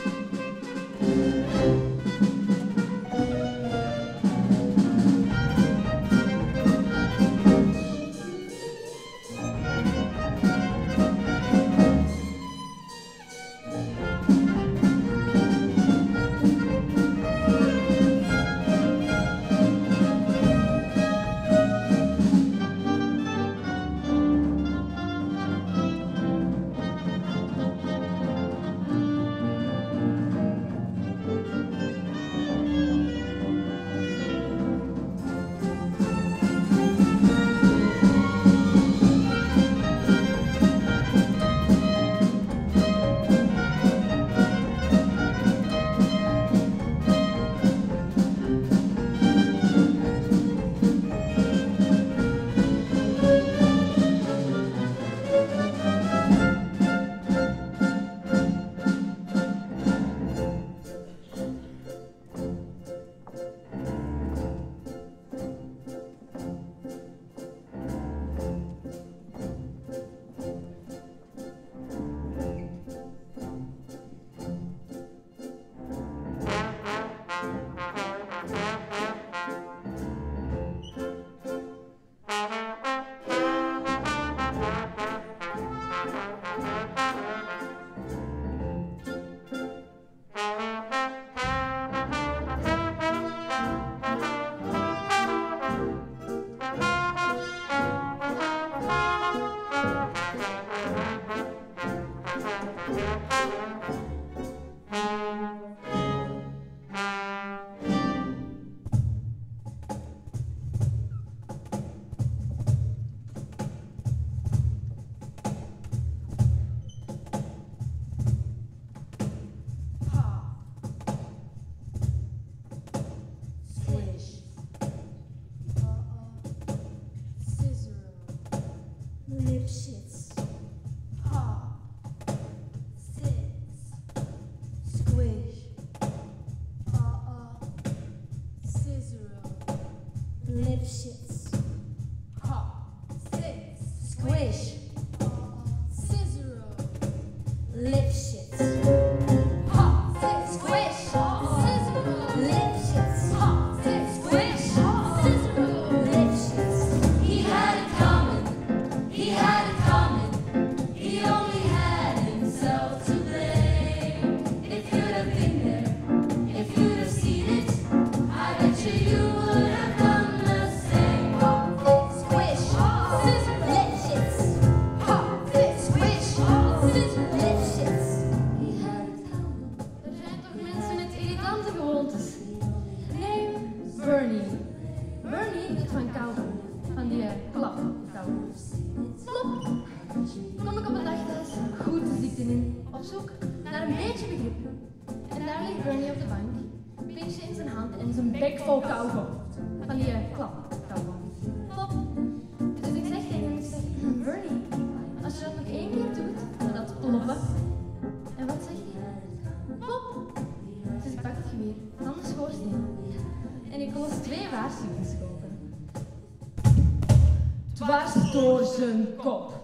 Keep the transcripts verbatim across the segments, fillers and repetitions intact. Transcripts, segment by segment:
Dwars door zijn kop.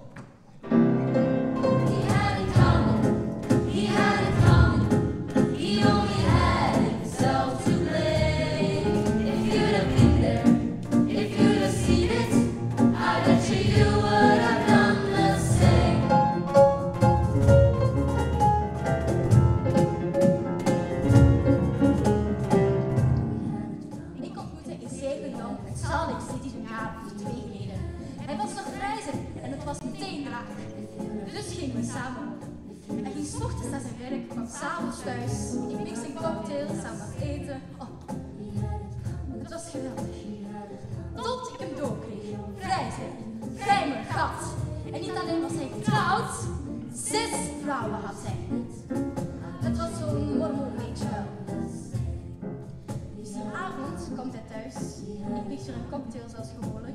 Dus gingen we samen op. Hij ging 's ochtends naar zijn werk, kwam 's avonds thuis. Ik mixte een cocktail, samen wat eten. Oh, het was geweldig. Tot ik hem doorkreeg. Vrij zijn, vrij mijn gat. En niet alleen was hij getrouwd, zes vrouwen had hij. Het was zo'n mormon, weet je wel. Dus die avond komt hij thuis. Ik mix er een cocktail zoals gewoonlijk.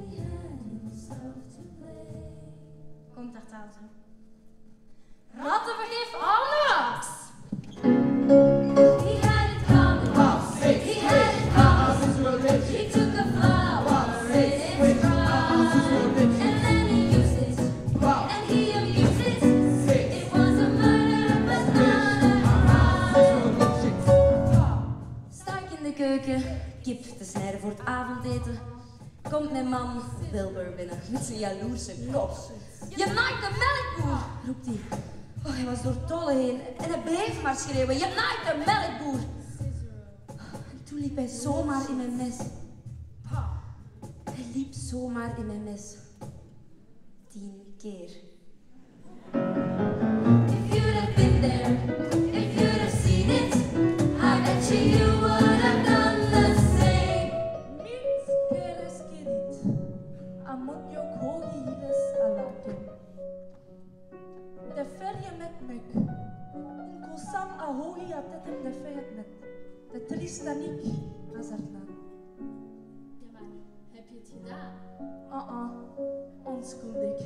Komt daar thuis. Rattenvergif on the rocks! He had it coming. He had it coming. He took a flower, set it strong, and then he used it, and he abused it. It was a murder, but not a crime. avondeten komt mijn man Wilbur binnen met zijn jaloerse kop. Je naait de melkboer, roept hij. Oh, hij was door het dolle heen en hij bleef maar schreeuwen. Je naait de melkboer. En toen liep hij zomaar in mijn mes. Hij liep zomaar in mijn mes. Tien keer. If you'd have been there, if you'd have seen it, I bet you you would have done the same. Mit keres kirit, amon yok hogi hiles alato. De ferje met mek, un kosam a hogi atetem de feet met, de tristanik azartlan. Ja, maar heb je het gedaan? Uh-uh, onschuldig.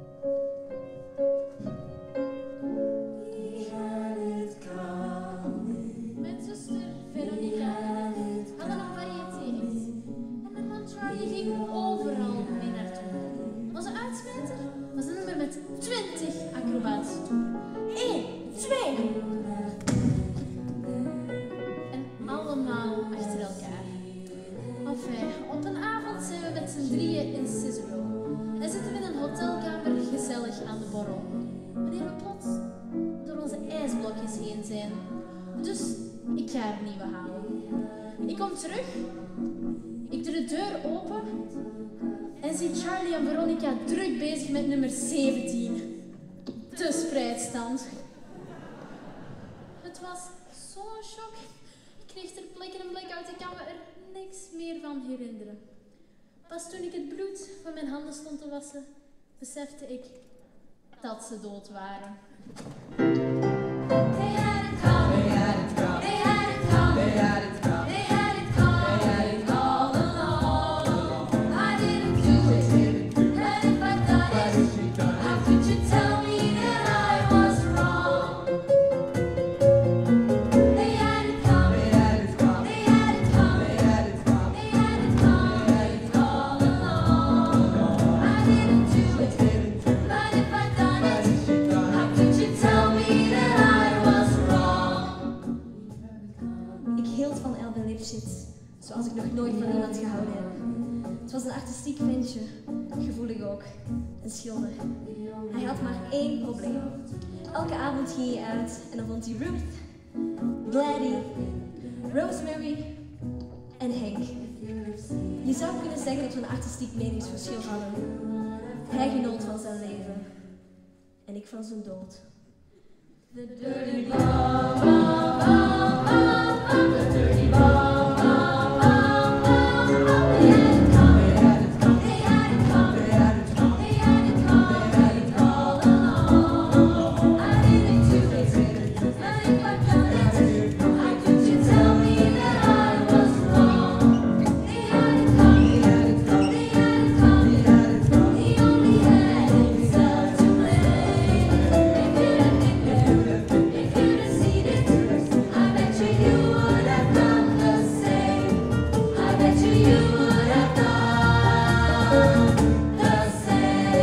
Mijn zuster Veronica had een variëteit. En mijn man Charlie ging overal mee naartoe. Onze uitsmijter was een nummer met twintig acrobatische toeren. Eén, twee. En allemaal achter elkaar. Enfin, op een avond zijn we met z'n drieën in Cicero. En zitten we in een hotelkamer gezellig aan de borrel. Wanneer we plots door onze ijsblokjes heen zijn. Dus ik ga er nieuwe halen. Ik kom terug. Ik doe de deur open. En zie Charlie en Veronica druk bezig met nummer zeventien. De spreidstand. Het was zo'n shock. Ik kreeg ter plekke een blik uit. Ik kan me er niks meer van herinneren. Pas toen ik het bloed van mijn handen stond te wassen, besefte ik dat ze dood waren. They had it coming, they had it coming, they had it coming, they had it coming, they had it coming, they had it all along. I didn't do it, and if I done it, how could you tell me that I was wrong? They had it coming, they had it coming, they had it coming, they had it coming, they had it coming all along. I didn't do it, but if I done it, how could you tell me that I was wrong? Ik hield van Alvin Lipschitz, zoals ik nog nooit van iemand gehouden heb. Het was een artistiek ventje, gevoelig ook, een schilder. Hij had maar één probleem. Elke avond ging hij uit en dan vond hij Ruth, Gladys, Rosemary en Hank. Je zou kunnen zeggen dat we een artistiek meningsverschil hadden. Hij genoot van zijn leven en ik van zijn dood. The dirty bomb, bomb, bomb, bomb, bomb, the dirty bomb, bomb, bomb, bomb, bomb. They had it coming, they had it coming, they had it coming, they had it coming, they had it coming all along. I didn't do it, but if I done it, how could you tell me that I was wrong? They had it coming, they had it coming, they had it coming, they had it coming. He only had himself to blame. If you'd have been there, if you'd have seen it, I bet you you would have done the same. I bet you you would have done the same.